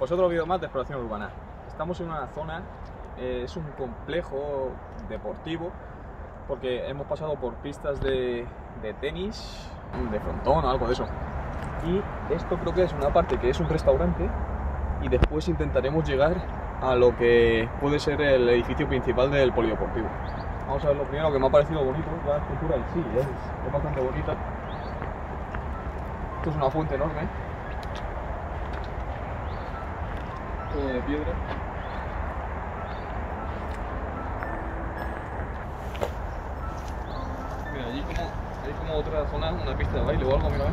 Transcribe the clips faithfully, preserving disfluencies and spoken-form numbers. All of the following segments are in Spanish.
pues otro vídeo más de exploración urbana. Estamos en una zona, eh, es un complejo deportivo, porque hemos pasado por pistas de, de tenis, de frontón o algo de eso. Y esto creo que es una parte que es un restaurante, y después intentaremos llegar a lo que puede ser el edificio principal del polideportivo. Vamos a ver lo primero, que me ha parecido bonito, la escultura en sí es, es bastante bonita. Esto es una fuente enorme, todo de piedra. Mira, allí como, hay como otra zona, una pista de baile o algo, mira, ¿eh?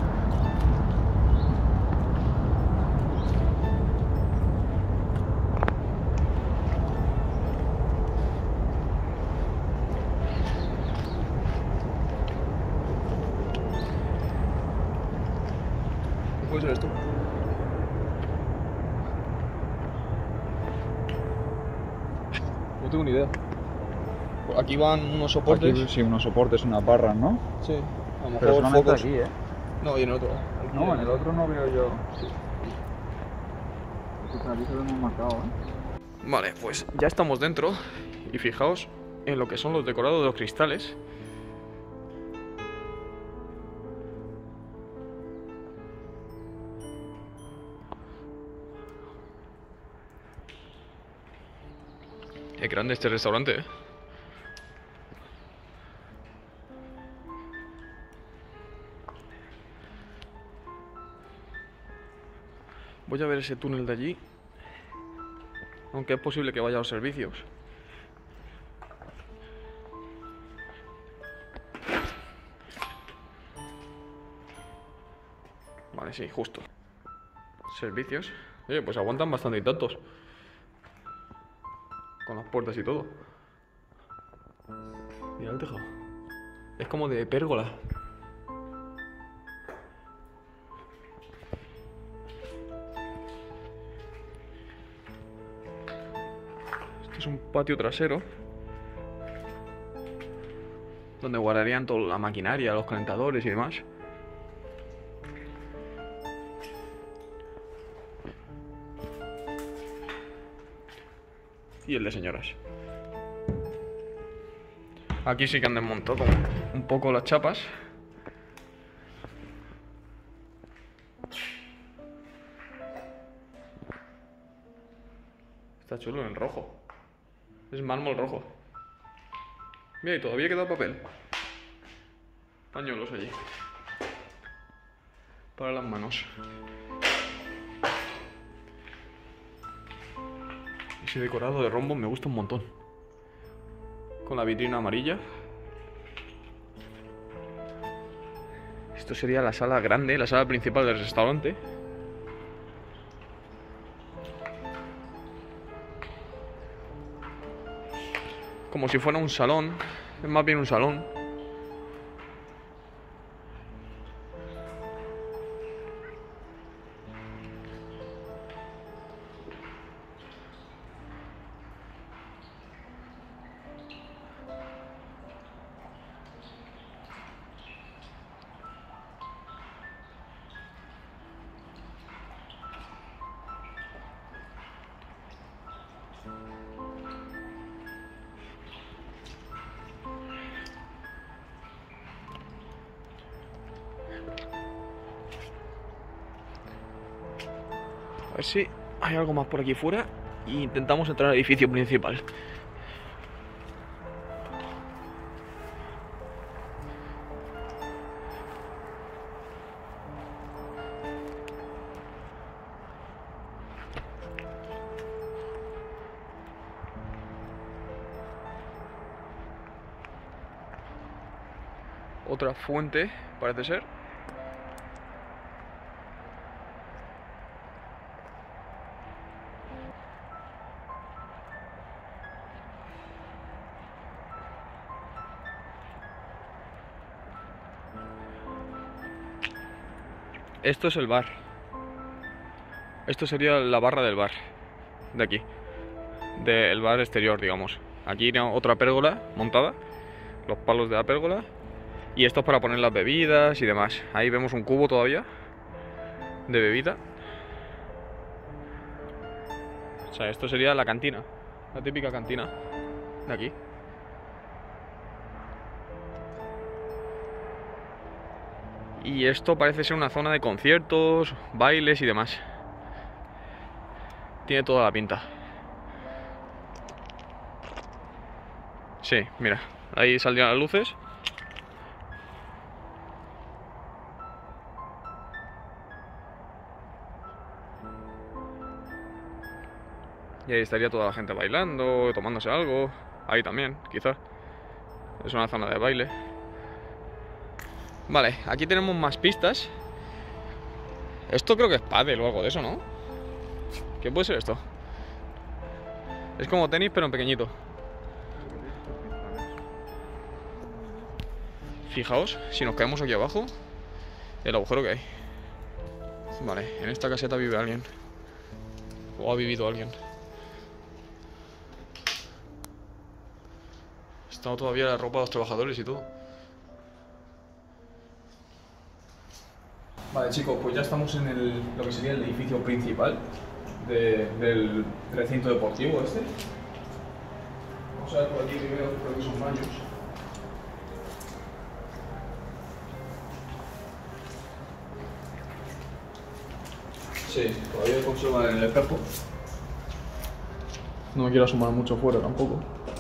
¿Qué puede ser esto? No tengo ni idea. Aquí van unos soportes. Aquí sí, unos soportes, unas barras, ¿no? Sí, a lo mejor Pero solamente focos. aquí, ¿eh? No, y en el otro. Aquí No, en el otro no veo yo. Sí. Pues aquí se ve muy marcado, ¿eh? Vale, pues ya estamos dentro y fijaos en lo que son los decorados de los cristales. Es grande este restaurante, ¿eh? Voy a ver ese túnel de allí, aunque es posible que vaya a los servicios. Vale, sí, justo. Servicios. Oye, pues aguantan bastante y tantos. Con las puertas y todo. Mira el tejado. Es como de pérgola. Este es un patio trasero, donde guardarían toda la maquinaria, los calentadores y demás. Y el de señoras. Aquí sí que han desmontado un poco las chapas. Está chulo en rojo. Es mármol rojo. Mira, y todavía queda papel. Pañuelos allí. Para las manos. Ese decorado de rombo me gusta un montón. Con la vitrina amarilla. Esto sería la sala grande, la sala principal del restaurante. Como si fuera un salón. Es más bien un salón. A ver si hay algo más por aquí fuera e intentamos entrar al edificio principal. Otra fuente, parece ser. Esto es el bar. Esto sería la barra del bar. De aquí. Del bar exterior, digamos. Aquí hay otra pérgola montada. Los palos de la pérgola. Y esto es para poner las bebidas y demás. Ahí vemos un cubo todavía de bebida. sea, esto sería la cantina, la típica cantina de aquí. Y esto parece ser una zona de conciertos, bailes y demás. Tiene toda la pinta. Sí, mira, ahí saldrían las luces. Y ahí estaría toda la gente bailando, tomándose algo. Ahí también, quizás. Es una zona de baile. Vale, aquí tenemos más pistas. Esto creo que es pádel o algo de eso, ¿no? ¿Qué puede ser esto? Es como tenis, pero en pequeñito. Fijaos, si nos caemos aquí abajo, el agujero que hay. Vale, en esta caseta vive alguien. O ha vivido alguien. Está todavía la ropa de los trabajadores y todo. Vale, chicos, pues ya estamos en el, lo que sería el edificio principal de, del recinto deportivo este. Vamos a ver por aquí primero, creo que son baños. Sí, todavía conservan el espejo. No me quiero asomar mucho fuera tampoco.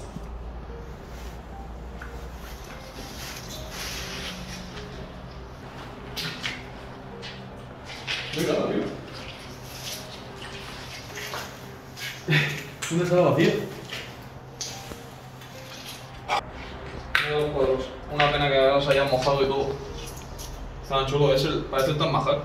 No hay nada, tío. ¿Dónde está vacío? Mira los cuadros. Una pena que ahora los hayan mojado y todo. Estaban chulos, es el, parece el Taj Mahal.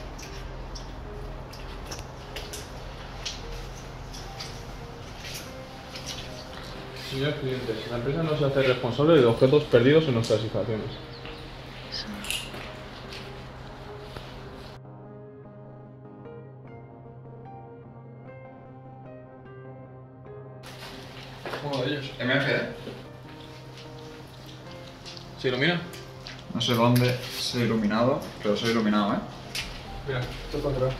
Señores clientes, la empresa no se hace responsable de objetos perdidos en nuestras instalaciones. Uno de ellos. M F, ¿eh? ¿Se ilumina? No sé dónde se ha iluminado, pero se ha iluminado, ¿eh? Mira, esto está cerrado.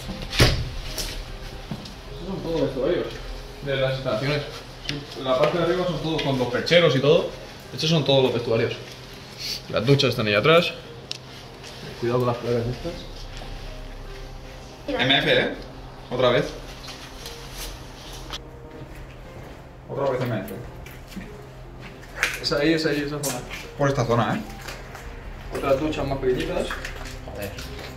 Estos son todos los vestuarios de las instalaciones. La parte de arriba son todos con los percheros y todo. Estos son todos los vestuarios. Las duchas están ahí atrás. Cuidado con las plagas estas. M F, ¿eh? Otra vez. Otra vez M F. Es ahí, es ahí, esa zona. Por esta zona, ¿eh? Otras duchas más pequeñitas. Joder.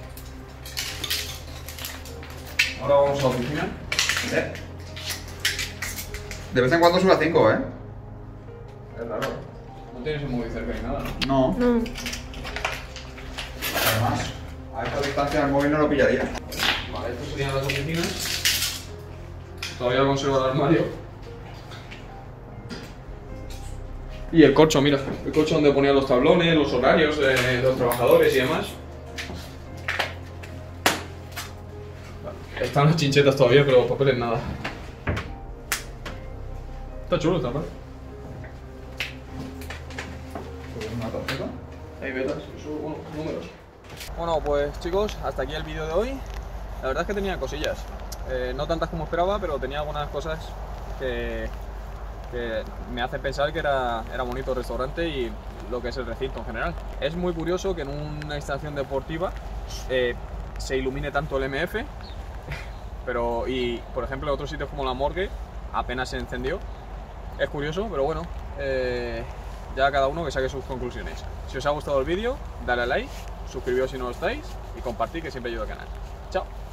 Ahora vamos a la oficina. ¿Eh? De vez en cuando sube a cinco, ¿eh? Es raro. No tienes el móvil cerca ni nada, ¿no? No. No. Además, a esta distancia el móvil no lo pillaría. Vale, estas serían las oficinas. Todavía conservo el armario. Y el corcho, mira, el corcho donde ponían los tablones, los horarios de los trabajadores y demás. Están las chinchetas todavía, pero los papeles nada. Está chulo esta parte. ¿Una tarjeta? Ahí vetas, eso, bueno, números. Bueno, pues chicos, hasta aquí el vídeo de hoy. La verdad es que tenía cosillas. Eh, no tantas como esperaba, pero tenía algunas cosas que, que me hacen pensar que era, era bonito el restaurante y lo que es el recinto en general. Es muy curioso que en una instalación deportiva eh, se ilumine tanto el M F, pero y por ejemplo en otros sitios como la morgue apenas se encendió. Es curioso, pero bueno, eh, ya cada uno que saque sus conclusiones. Si os ha gustado el vídeo, dale a like, suscribíos si no lo estáis y compartid, que siempre ayuda al canal. Chao.